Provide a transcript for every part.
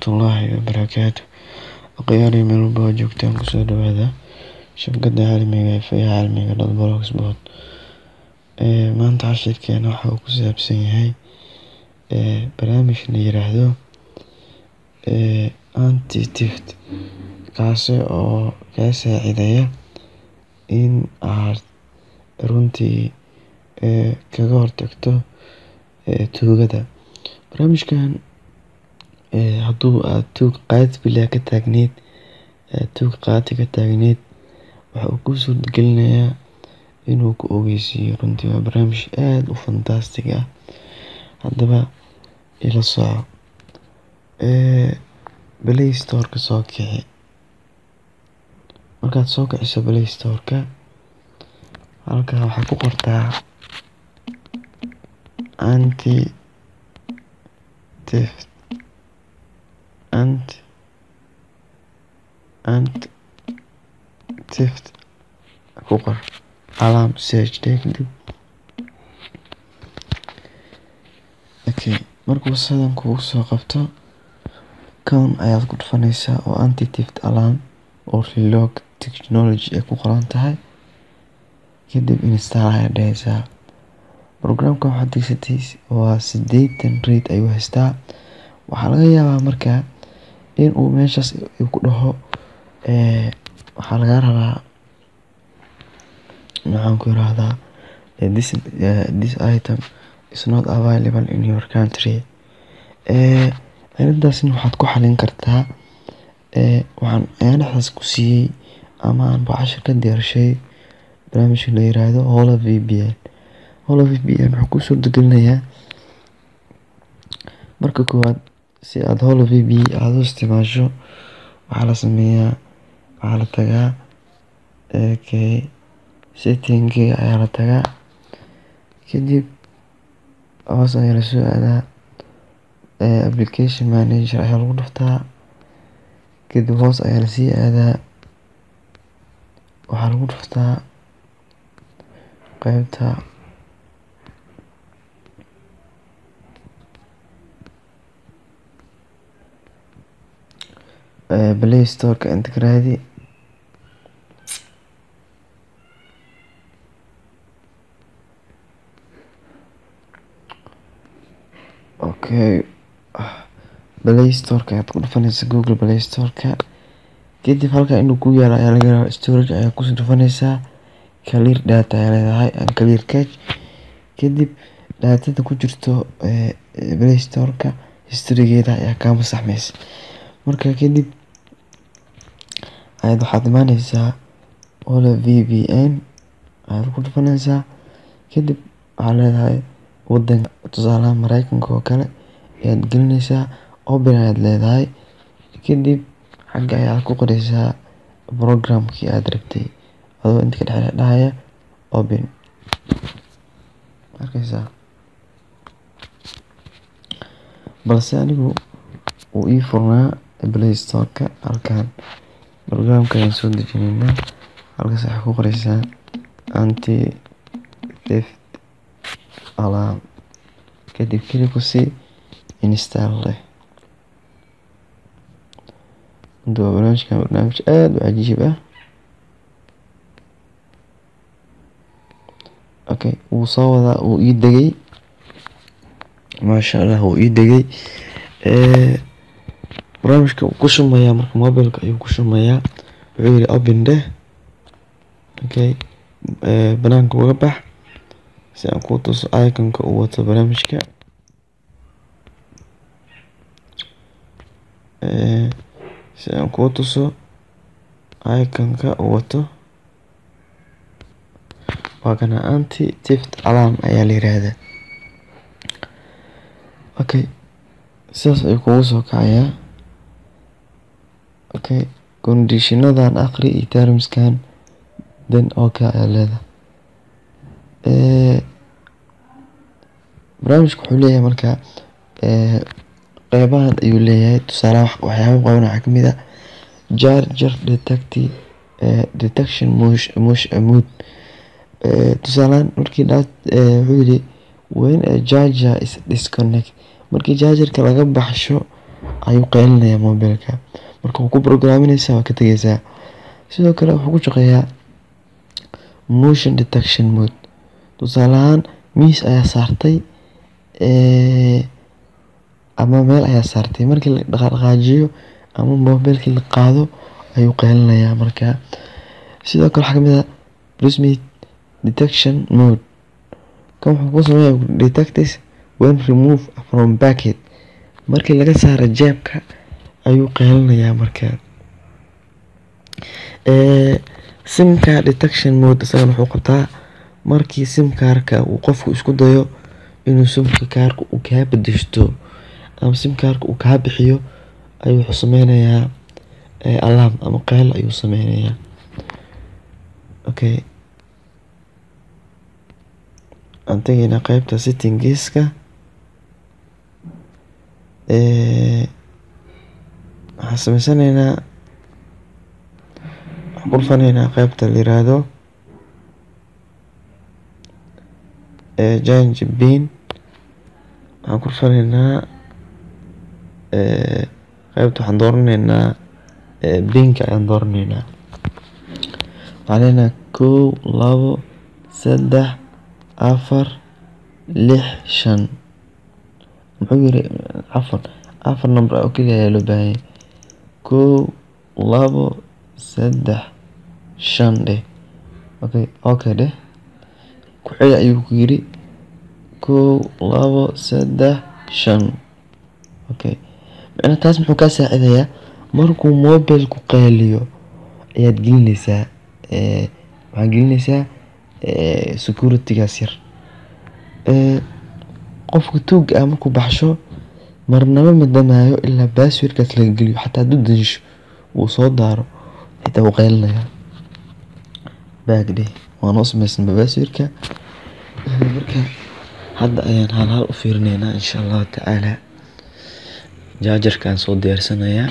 waraxmatullaahi wabarakaatu. Akhyaarey meel walba oo joogtaan kusoo dhawaada shabakada caalamiga ee caalamiga.blogspot. Maanta cashirkeena waxa uu ku saabsan yahay barnaamij la yiraahdo anti-theft, kaasi oo kaa saacidaya in aad runtii kaga hortagto tuugada. Barnaamijkan hadduu aad tuug qaati ka taagneed waxa uu kuu suurtagelinayaa inuu ku ogeysiiyo. Runtii waa barnaamij aad u fantastic ah. Haddaba ila soco. Play Store-ka soo kici. Markaad soo kiciso Play Store-ka, halkaa waxaa ku qortaa anti-theft ku qor alarm search kadib. Markuu sidan kugu soo qabto, kan ayaad ku dhufanaysaa oo anti-theft alarm oo reload technology ay ku qoran tahay. Kadib install ayaad dhahaysaa. Programka waxaad degsatay waa 80 rate ayuu haystaa. Waxaa laga yaabaa markaa in uu meeshaas ku dhaho waxaa laga rabaa this item is not available in your country. Arrintaasna waxaad ku xalin kartaa waxaan dhexdaas ku siiyey ama aan cashir ka diyaarshay barnaamij la yiraahdo Holo VPN. Holo VPN wuxuu kuu suurtagelinayaa marka koowaad si aad Holo VPN aad u isticmaasho. Waxaa la sameeyaa, waxaa la tagaa setting ayaa la tagaa. Kadib hoos ayaa la soo aadaa, application manager ayaa lagu dhuftaa. Kadib hoos ayaa la sii aadaa, waxaa lagu dhuftaa qaybta Play Store-ka inta ka raadi. Play Store-ka ayaad ku dhufanaysaa, Google Play Store-ka. Kadib halkaa inuu ku yaalo ayaa laga yaabaa, storage ayaa ku dhufanaysaa. Clear data ayaa leedahay and clear cache. Kadib datada ku jirto Play Store-ka history-geeda ayaa kaa masaxmaysa. Markaa kadib waxaad imaanaysaa Holo VPN ayaad ku dhufanaysaa. Kadib waxaad leedahay wadanka, tusaale ahaan Mareykanka oo kale ayaad gelinaysaa. Open ayaad leedahay. Kadib xagga ayaad ku qoraysaa programkii aad rabtay adoo inta ka dhex dhahaya open. Arkaysaa, balse anigu uu ii furnaa Play Store-ka. Halkaan programka ayaan soo dejinaynaa. Halkaas waxaad ku qoraysaa anti-theft alarm. Kadib klik ku sii install leh. Barnaamijkan waa barnaamij aad u cajiib ah. Wuu soo wadaa, wuu ii degay. Masha Allah, wuu ii degay. Barnaamijka wuu ku shumayaa, marka mobilka ayuu ku shumayaa. Wuxuu yiri open dheh. Banaanka uga bax si aan kuu tuso icon-ka uu wato barnaamijka. Waa kana anti-theft alarm ayaa la yiraahdaa. Sidaas ayuu kugu soo kacayaa. Conditionadan akhri iyo terms-kan then ayaa leedahay. Barnaamijku wuxuu leeyahay markaa qeybahan ayuu leeyahay. Tusaale waxyaabo qaban waxaa kamid ah charger detection mode. Tusaale markii wuxuu yiri when a charger is disconnected, markii chargerka laga baxsho ayuu qeylinayaa mobilka. Marka ku programinaysaa waa ka tagaysaa. Sidoo kale wuxuu ku shaqeeyaa motion detection mode. Tusaale ahaan miis ayaa saartay ama meel ayaa saartay, markii la dhaqaajiyo ama mobilkii la qaado ayuu qeylinayaa. Marka sidoo kale waxaa kamid ah proximity detection mode. kan wuxuu ku sameeyaa detects when removed from packet. markii laga saaro jeebka ayuu qeylinayaa. Marka sim card detection mode isagana wuxuu qabtaa markii sim cardka uu qofku isku dayo inuu sim cardka uu ka bedeshto ama sim cardka uu ka bixiyo ayuu wuxuu sameynayaa alarm ama qeyl ayuu sameynayaa. Okay, aan tagaynaa qaybta settingska. waxaan sameysanaynaa qurfanaynaa qaybta la yiraahdo change pin. waxaan qurfanaynaa qaybta waxaan dooranaynaa pinka ayaan dooranaynaa. waxaan leenahay 1 2 3 4 6 5. muxuu yiri afar number oo kaliya ayaa loo baahan yahay. 1 2 3 5 dheh. okay dheh. ku celi ayuu ku yiri 1 2 3 5. okay, macna taas muxuu ka saacidayaa markuu mobilku qeyliyo ayaad gelinaysaa waxaan gelinaysaa security-gaas yar. qofka tuuga ah markuu baxsho marnaba ma damaayo ilaa passwordkaas laga geliyo. xataa hadduu dansho wuu soo daaro xitaa wuu qeylinayaa. baag dheh waan u samaysan passwordka. marka hadda ayaan hal u fiirinaynaa insha allahu tacaala. jaajarkaan soo diyaarsanayaa.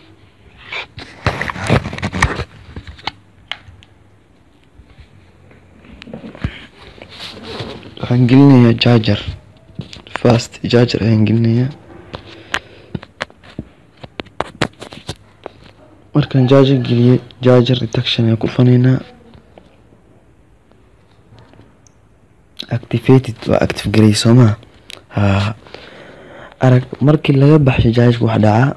waxaan gelinayaa jaajar fast jaajar ayaan gelinayaa. markaan jaajar geliyay jaajar detection ayaan ku fanaynaa. activated waa active galay soomaa. arag markii laga baxsho jaajarka wax dhacaa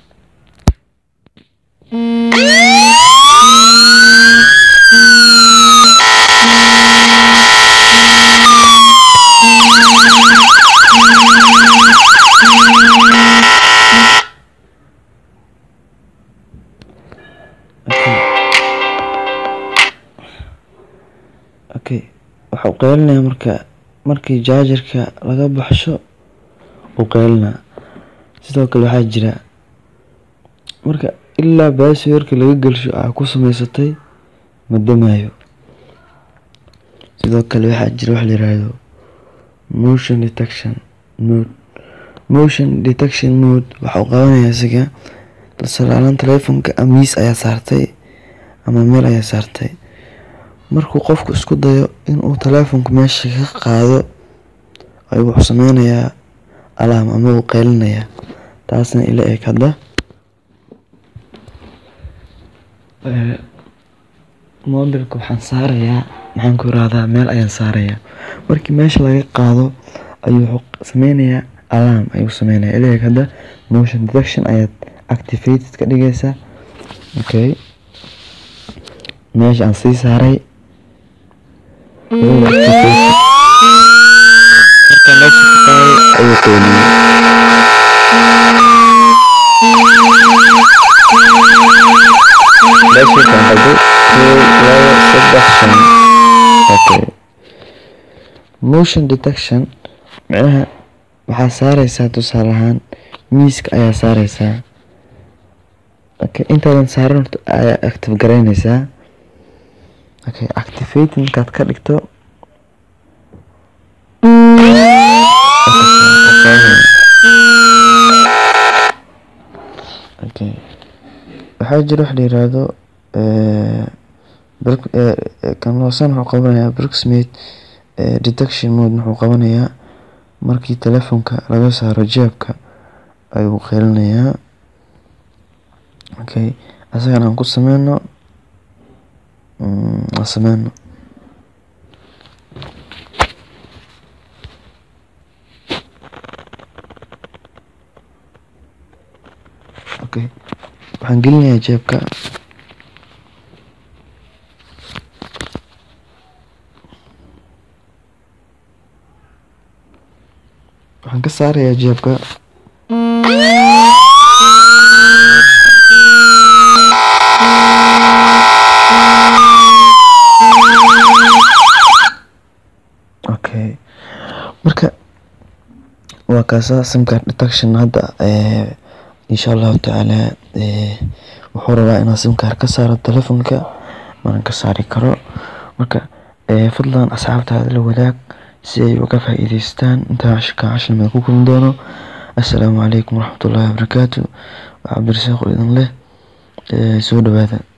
waxa uu qeylinayaa markii jaajarka laga baxsho uu qeylinayaa. sidoo kale waxaa jira marka ilaa passwordka laga gelsho aa ku samaysatay ma damaayo. sidoo kale waxaa jira wax la yiraahdo motion detection mode. motion detection mode waxa uu qabanayaa isaga tusaale telefonka miis ayaa saartay ama meel ayaa saartay. markuu qofku isku dayo inuu telefonka meesha ka qaado ayuu wuxuu sameynayaa alarm ama uu qeylinayaa. taasna ila eg hadda mobilka waxaan saarayaa maxaan ku raahdaa meel ayaan saarayaa. markii meesha laga qaado ayuu wuxuu sameynayaa alarm ayuu sameynayaa. ila eg hadda motion detection ayaad activated ka dhigaysaa. okay, meesha aan sii saaray motion detection macnaha waxaa saaraysaa tusaale ahaan miiska ayaa saaraysaa. intaadan saaran horta ayaa active garaynaysaa. activate markaad ka dhigto waxaa jira wax la yiraahdo kan loosan wuxuu qabanayaa proximity detection mode. wuxuu qabanayaa markii telefonka laga saaro jeebka ayuu qeylinayaa. okay asagana aan ku sameyno sameyno okay waxaan gelinayaa jeebka waxaan ka saarayaa jeebka okay marka waa kaasa sim card detection hadda insha Allah taala wuxuu rabaa inaan sim card ka saaro telefonka mana ka saari karo marka fadlan asxaabtaada la wadaag si ay uga faa'iideystaan inta cashka ma ku kulmi doono assalaamu calaykum waraxmatullaahi wabarakaatuh cabdirasaaq idin leh soo dhawaada